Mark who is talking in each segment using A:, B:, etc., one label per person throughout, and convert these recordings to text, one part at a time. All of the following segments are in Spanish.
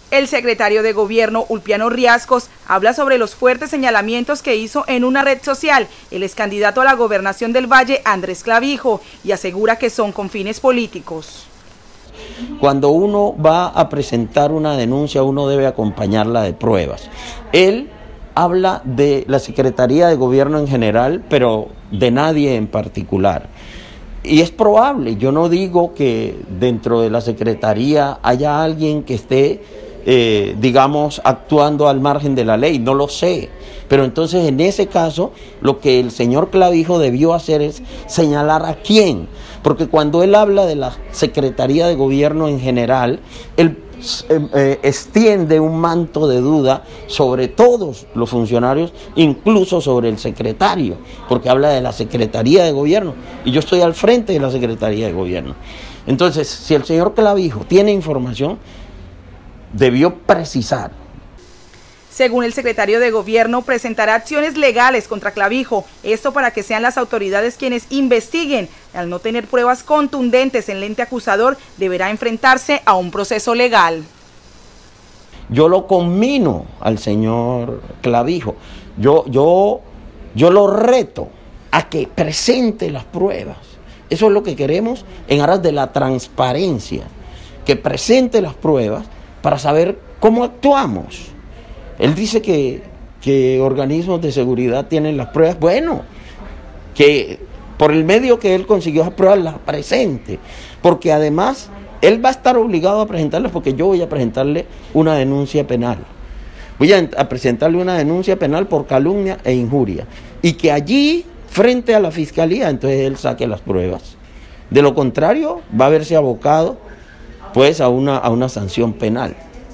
A: El secretario de Gobierno, Ulpiano Riascos, habla sobre los fuertes señalamientos que hizo en una red social el excandidato a la gobernación del Valle, Andrés Clavijo, y asegura que son con fines políticos.
B: Cuando uno va a presentar una denuncia, uno debe acompañarla de pruebas. Él habla de la Secretaría de Gobierno en general, pero de nadie en particular. Y es probable, yo no digo que dentro de la Secretaría haya alguien que esté, digamos, actuando al margen de la ley, no lo sé. Pero entonces en ese caso lo que el señor Clavijo debió hacer es señalar a quién. Porque cuando él habla de la Secretaría de Gobierno en general, él extiende un manto de duda sobre todos los funcionarios, incluso sobre el secretario, porque habla de la Secretaría de Gobierno, y yo estoy al frente de la Secretaría de Gobierno. Entonces, si el señor Clavijo tiene información, debió precisar.
A: Según el secretario de Gobierno, presentará acciones legales contra Clavijo, esto para que sean las autoridades quienes investiguen. Al no tener pruebas contundentes, el ente acusador deberá enfrentarse a un proceso legal.
B: Yo lo conmino al señor Clavijo, yo lo reto a que presente las pruebas. Eso es lo que queremos en aras de la transparencia, que presente las pruebas para saber cómo actuamos. Él dice que organismos de seguridad tienen las pruebas. Bueno, que por el medio que él consiguió las pruebas las presente, porque además él va a estar obligado a presentarlas, porque yo voy a presentarle una denuncia penal. Voy a presentarle una denuncia penal por calumnia e injuria, y que allí, frente a la fiscalía, entonces él saque las pruebas. De lo contrario, va a verse abocado pues a una sanción penal.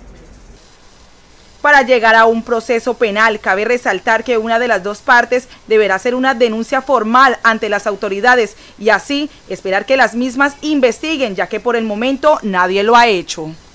A: Para llegar a un proceso penal, cabe resaltar que una de las dos partes deberá hacer una denuncia formal ante las autoridades y así esperar que las mismas investiguen, ya que por el momento nadie lo ha hecho.